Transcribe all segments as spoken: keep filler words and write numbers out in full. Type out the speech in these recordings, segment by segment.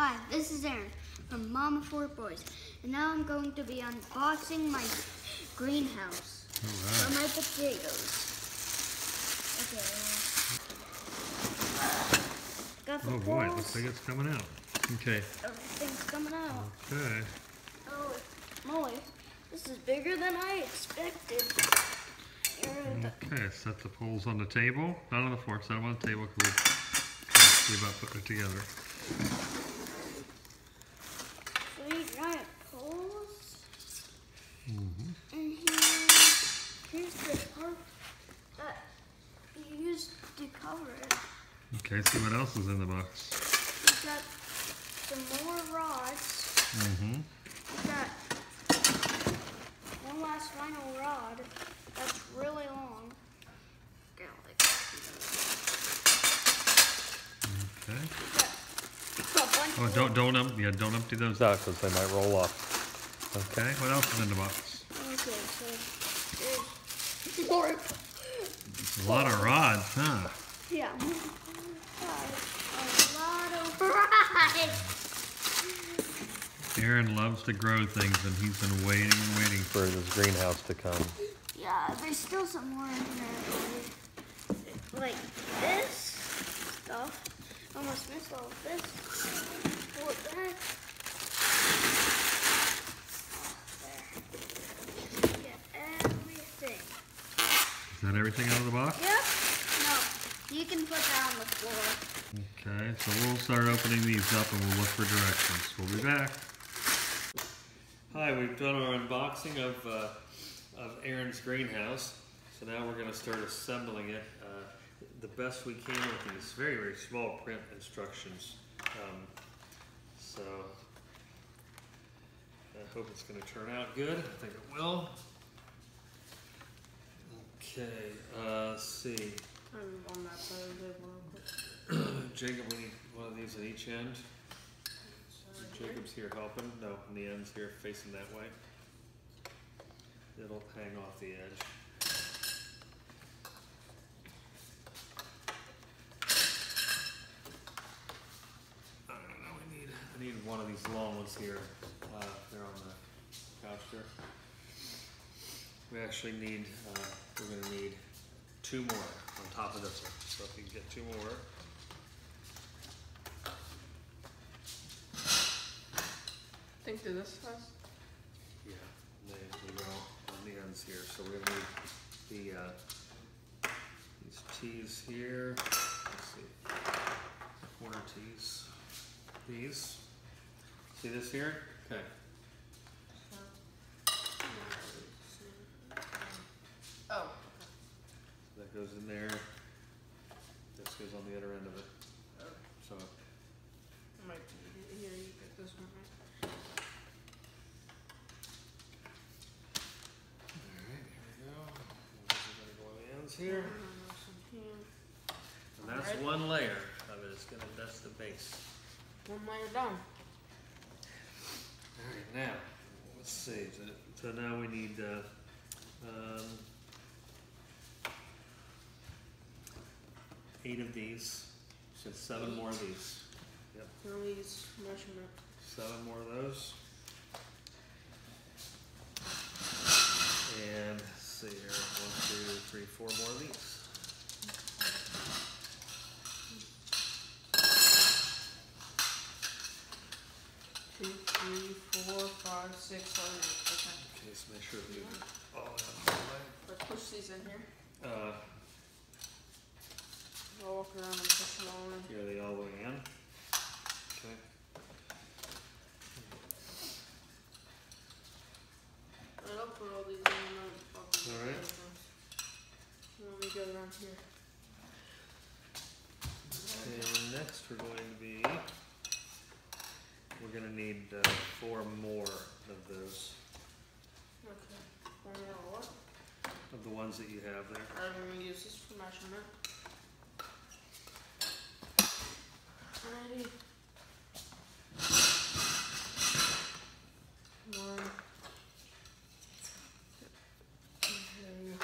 Hi, this is Aaron from Mama Four Boys, and now I'm going to be unboxing my greenhouse Right. for my potatoes. Okay. Got the Oh boy, it poles. looks like it's coming out. Okay. Everything's coming out. Okay. Oh, moly. This is bigger than I expected. Here, Okay, set the poles on the table. Not on the floor, set them on the table because we'll see about putting it together. Three giant poles. Mm-hmm. And here, here's the part that you used to cover it. Okay, see what else is in the box. We've got some more rods. Mm-hmm. We've got one last final rod that's really long. Go like that. Okay. We've got a bunch Oh, of don't don't um, yeah, don't empty those out because they might roll off. Okay, what else is in the box? Okay, so there's more. A lot of rods, huh? Yeah. A lot of rods. Aaron loves to grow things, and he's been waiting and waiting for this greenhouse to come. Yeah, there's still some more in there. Like this stuff. Almost missed all of this. Pull it back. Oh, there. Get everything. Is that everything out of the box? Yep. No, you can put that on the floor. Okay, so we'll start opening these up and we'll look for directions. We'll be back. Hi, we've done our unboxing of, uh, of Aaron's greenhouse. So now we're going to start assembling it uh, the best we can with these very, very small print instructions. Um, so I hope it's going to turn out good. I think it will. Okay, uh, let's see. On that side of the table. Jacob, we need one of these at each end. Jacob's here helping. No, and the end's here facing that way. It'll hang off the edge. I don't know, we need, I need one of these long ones here. Uh, they're on the couch there. We actually need, uh, we're going to need two more on top of this one. So if you can get two more. Think through this first. Yeah, they, they go on the ends here. So we're gonna need the uh, these T's here. Let's see, corner T's. These. See this here? Okay. Oh. So that goes in there. This goes on the other end of it. So. I might be here. You get this one, right? Here. And that's Alright. one layer of it. It's gonna, that's the base. One layer done. Alright, now, let's see. So, so now we need uh, um, eight of these. So seven more of these. Yep. Now these measurement. Seven more of those. And let's see here. One, two, three, four more of these. Two, three, four, five, six, seven, eight. Okay. Okay, so make sure that you all have the way. Let's push these in here. Uh, I'll walk around and push them all in. here they all the way in. Okay. I'll put all these in and I'll put All right. Let me go around here. And next we're going to be, we're going to need uh, four more of those, Okay. One more what? of the ones that you have there. I'm going to use this for measurement. Alrighty. One. Two.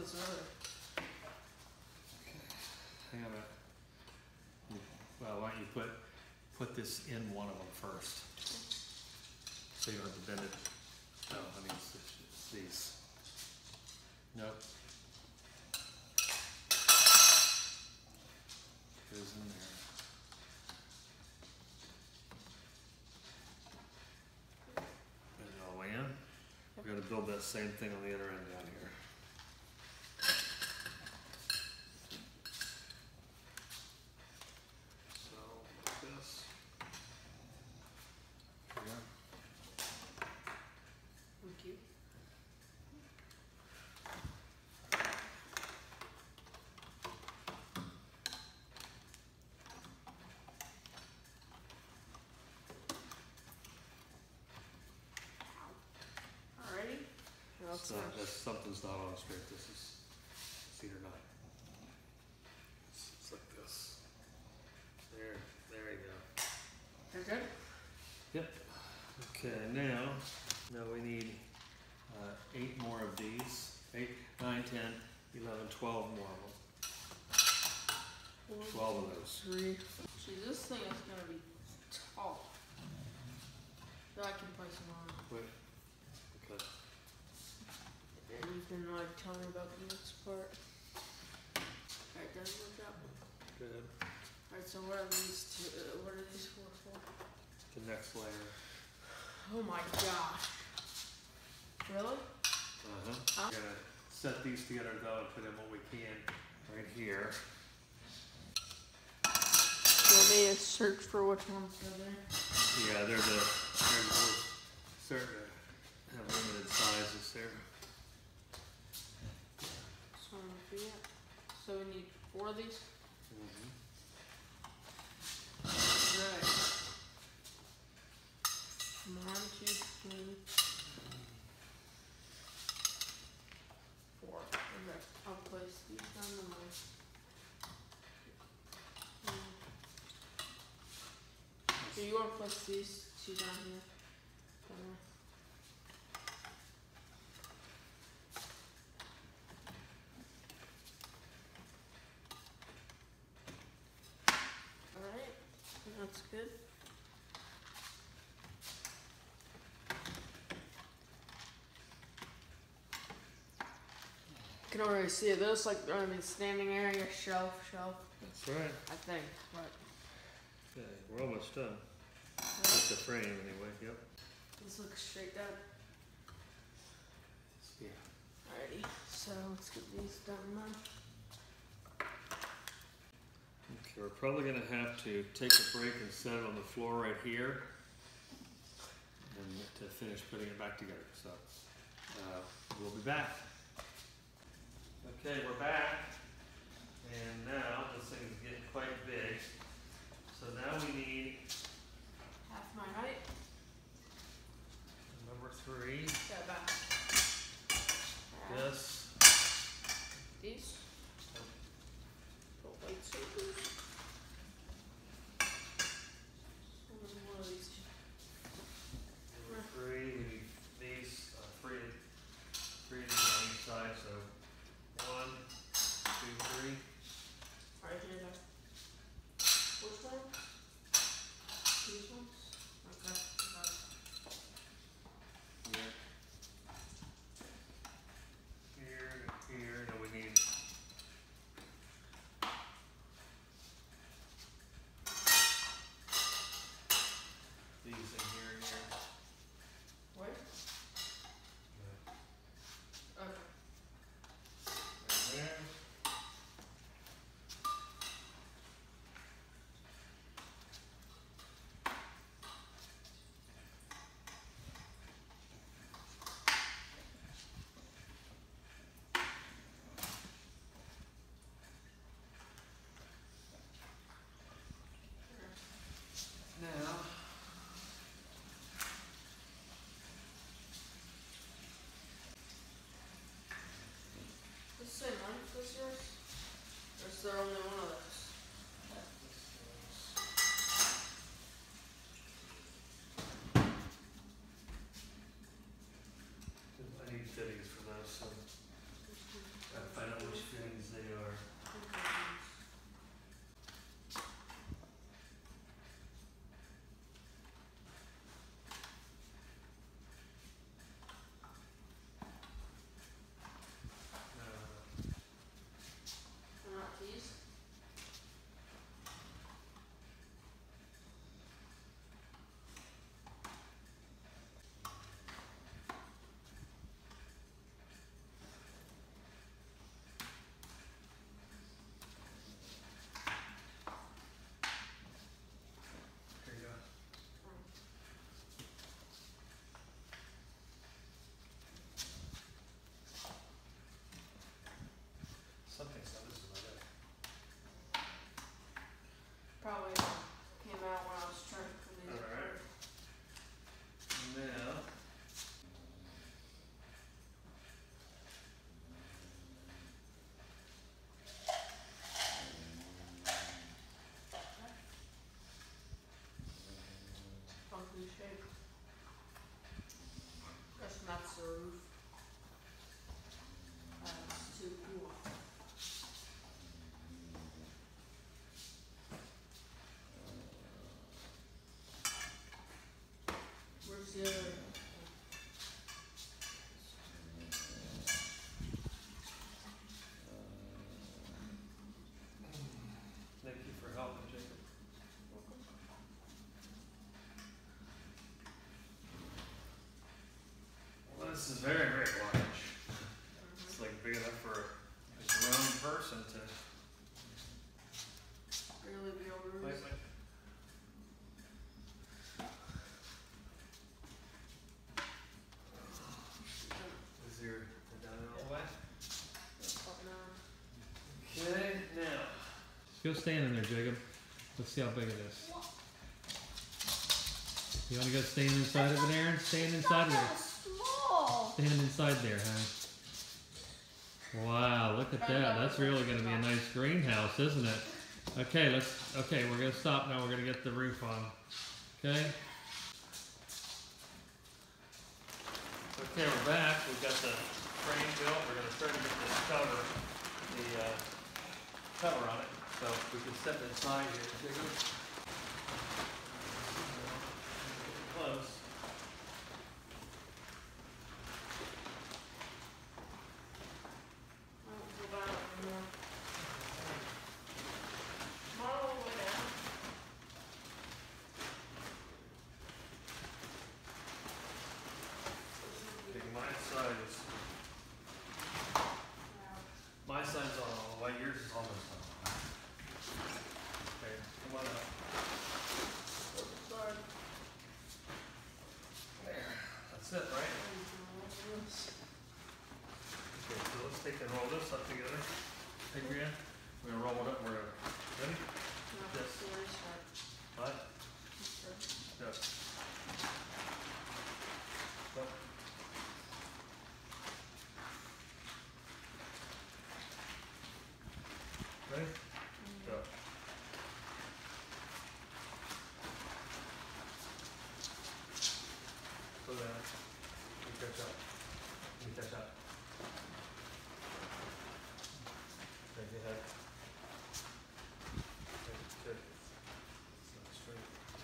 this earlier. Hang on a minute. Well, why don't you put put this in one of them first, so you don't have to bend it. Oh, I mean it's, it's these. Nope. Goes in there. Put it all the way in. We're going to build that same thing on the other end down here. So, like this. There we go. Thank you. Alrighty. Now it's So not- that's, something's not on straight. This is cedar nine. It's, it's like this. There, there you go. You're good? Yep. Okay, now, now we need uh, eight more of these. Eight, nine, ten, eleven, twelve more of them. Twelve of those. Three. See, this thing is gonna be tall. So I can place them on. Wait. Okay. And you can like tell me about the next part. Alright, done with that one. Good. Alright, so what are these two? Uh, what are these four for? The next layer. Oh my gosh. Really? Uh-huh. Huh? We're gonna set these together though and put in what we can right here. You want me to search for which ones are there? Yeah, they're the, they're the certain to have limited sizes there. This one would be it. So we need four of these? Mm-hmm. Right. One, two, three, four. Okay, I'll place these down the line. Mm. So you want to place these two down here? Down there. Alright, that's good. You can already see it. Those like I mean standing area, shelf, shelf. That's right. I think, but Okay, we're almost done. With the frame anyway, yep. this looks straight down. Yeah. Alrighty, so let's get these done now. Okay, we're probably gonna have to take a break and set it on the floor right here. And to finish putting it back together, so uh, we'll be back. Okay, we're back. And now this thing is getting quite big. So now we need Half my height. number three, Yeah, back. this. These. Little lightsabers. And then one of these two. Number three, we need these, uh, three, three of these on each side, so one, two, three. Alright, here they go. Which one? These ones? Okay. got it. Here. Here, here, and we need. These in here and here. Where? Yeah. Okay. And there. Now. The same length as yours? Or is there only one of those? I need fittings for those, so. Gotta find Okay. Let's match the roof. Uh, it's too cool. Where's the other? Thank you for helping, Jacob. Well, this is very, very large. It's like big enough for a grown person to. Really big old roofs. Wait, wait. Is there down all the way? Okay, now. Go stand in there, Jacob. Let's see how big it is. You want to go stand inside of it, Aaron? Stand inside of Not it. that small. Stand inside there, huh? Wow, look at that. That's really going to be a nice greenhouse, isn't it? Okay, let's. Okay, we're going to stop now. We're going to get the roof on. Okay. Okay, we're back. We've got the frame built. We're going to try to get this cover, the uh, cover on it, so we can set it inside here. Jacob. Close. Okay, my side is. My side's on all the way. Yours is almost on. Okay, come on up. There. That's it, right? Okay, so let's take and roll this up together. Hey, Brianna, we're gonna roll it up. We're gonna. Ready? Yes. What? Yes. What? Ready? Go. Slow down. You catch up. You catch up. Okay, go ahead. Okay, good. It's straight.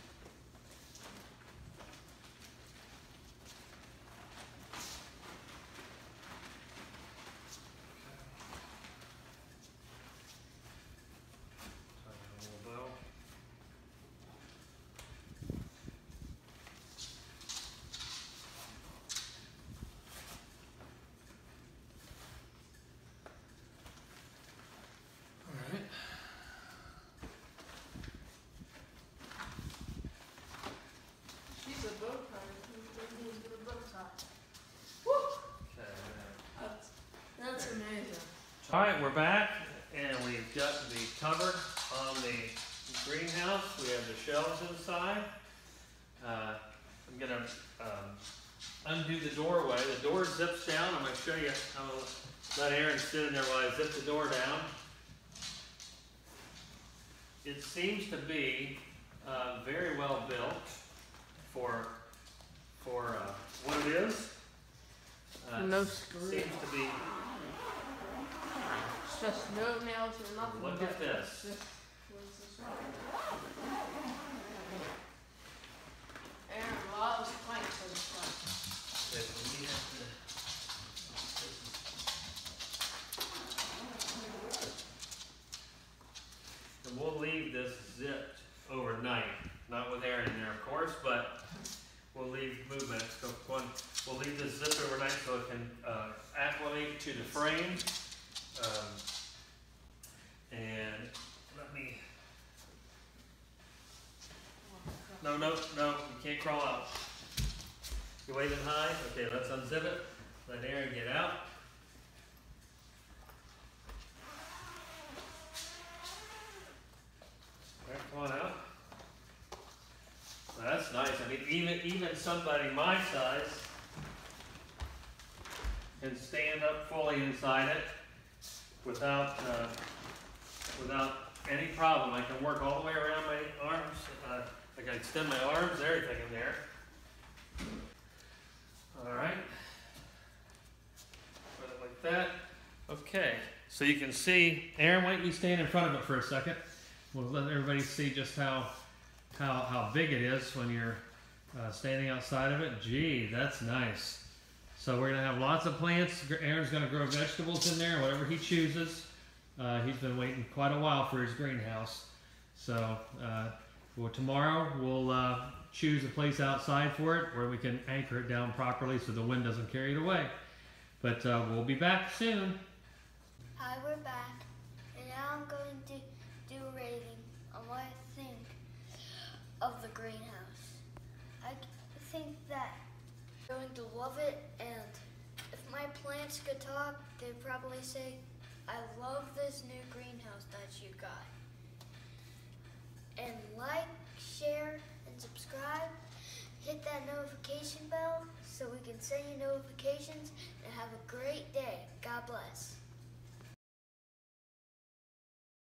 Tie a little bow. All right. She's a bow tie. Who's the bow tie? Okay, now. That's, that's amazing. All right, we're back, and we've got the cover on the greenhouse. We have the shelves inside. Uh, I'm gonna um, undo the doorway. The door zips down. I'm gonna show you. I'm gonna let Aaron sit in there while I zip the door down. It seems to be uh, very well built for for uh, what it is. Uh, No screw. Seems to be. It's just no nails or nothing. Look but at this. This, what's this one? Aaron, well, I was planning for this one. Okay, so we have to. And we'll leave this zipped overnight, not with air in there, of course, but we'll leave movement. So one, we'll leave this zipped overnight so it can uh, acclimate to the frame. Um, and let me. No, no, no, you can't crawl out. You waving high? Okay, let's unzip it. Let Aaron get out. All right, come on out. Well, that's nice. I mean, even even somebody my size can stand up fully inside it without uh, without any problem. I can work all the way around my arms. Uh, I can extend my arms, everything in there. So you can see, Aaron, why don't you stand in front of it for a second? We'll let everybody see just how how how big it is when you're uh, standing outside of it. Gee, that's nice. So we're gonna have lots of plants. Aaron's gonna grow vegetables in there, whatever he chooses. Uh, he's been waiting quite a while for his greenhouse. So uh, well, tomorrow we'll uh, choose a place outside for it where we can anchor it down properly so the wind doesn't carry it away. But uh, we'll be back soon. Hi, we're back, and now I'm going to do a rating on what I think of the greenhouse. I think that I'm going to love it, and if my plants could talk, they'd probably say, I love this new greenhouse that you got. And like, share, and subscribe. Hit that notification bell so we can send you notifications, and have a great day. God bless.